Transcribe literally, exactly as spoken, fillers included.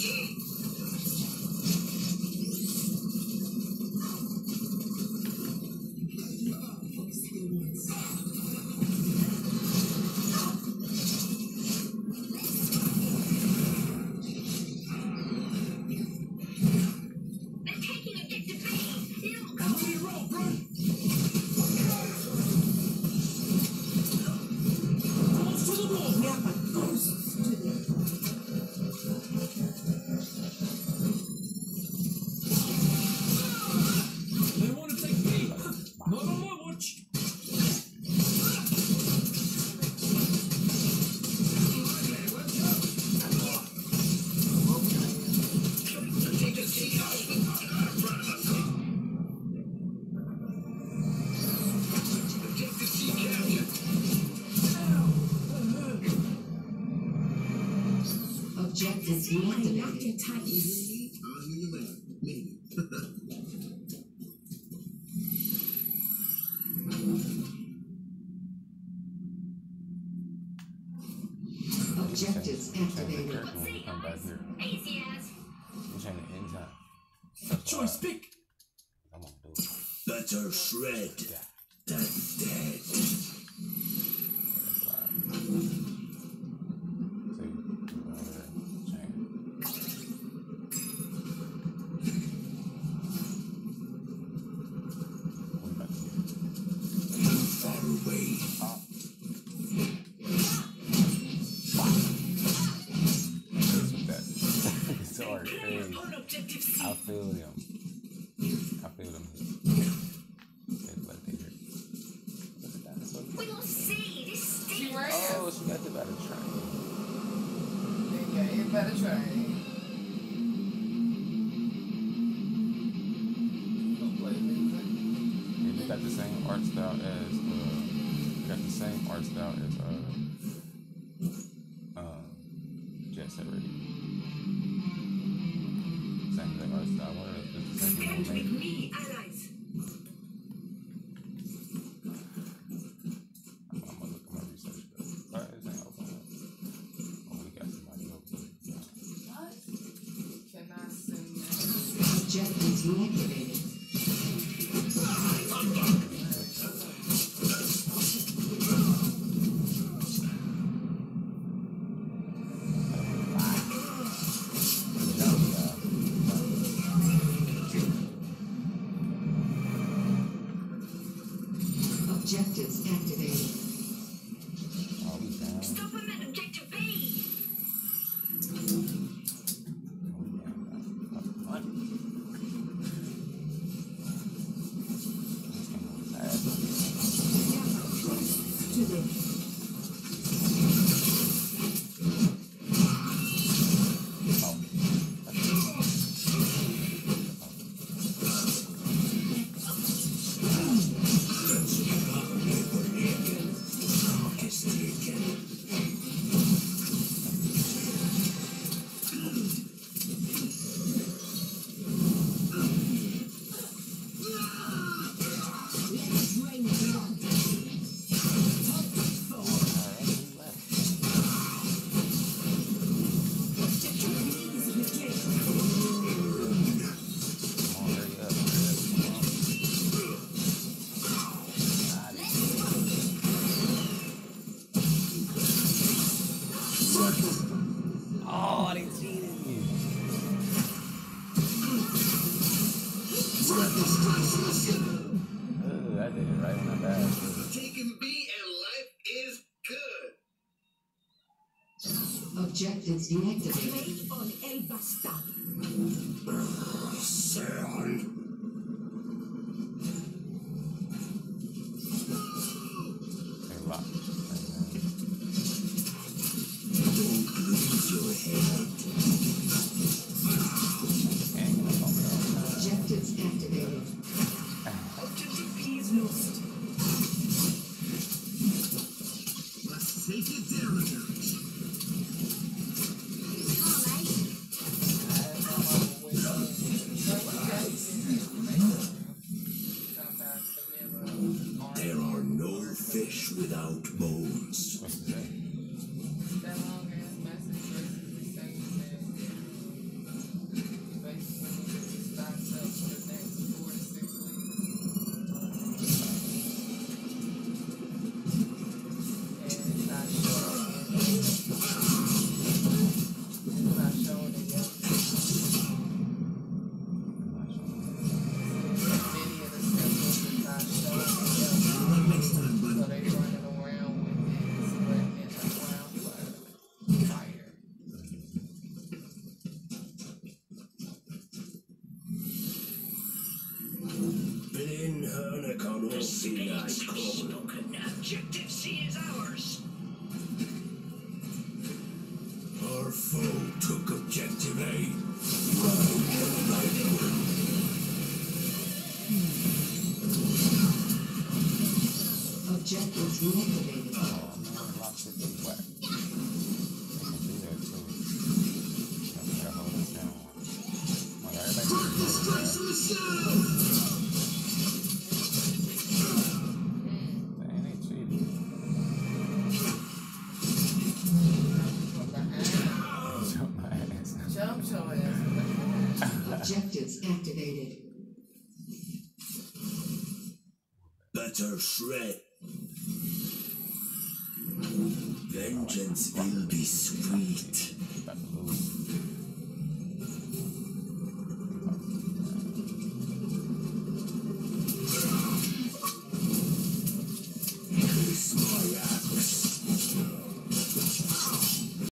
Objectives deactivated. Objectives activated. When we come back here. Easy as. We change the end time. Choice pick. I'm gonna do it. Better shred than dead. I feel them. I feel them. We will see. This stinks. Oh, she got the better train. Yeah, you better train. Don't play music. Yeah, they got the same art style as uh, they got the same art style as uh, uh, Jet Set Radio. Same thing art style. What is it? The same people who made Me, allies. I'm gonna look at my research though. Alright, this ain't open up. Oh, we got somebody open. What? Cannot sing that. Objectives deactivated. Objectives activated. Oh, we down. Stop him at objective B. Oh, we down. What? To the Oh, they cheated me. Oh, I did it right on the back. Taking B and life is good. objectives deactivated. Play on El Bastard. Sorry. Hey, lock. Don't lose your head. Objectives activated. Objective B is lost. Let's take it down a notch. There are no fish without bones. What's the say? That long ass message versus the same thing. deactivated. Oh man, lock shit too whack. They can do that too. They gotta hold us down. Like, everybody can do Strike that. from the shadow! Dang, they cheated. Jump my ass. Jump your ass. Objectives activated. Better shred. Vengeance will be sweet. About to lose.